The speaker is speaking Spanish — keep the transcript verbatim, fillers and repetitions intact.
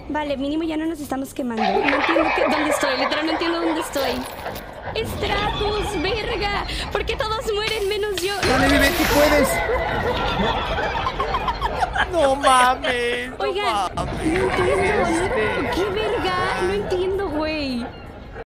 Vale, mínimo ya no nos estamos quemando. No entiendo qué- dónde estoy, literal no entiendo dónde estoy. Stratus, verga. ¿Por qué todos mueren menos yo? Dale, bebé, tú puedes. No mames. No Oigan, mames. no entiendo, Este. ¿qué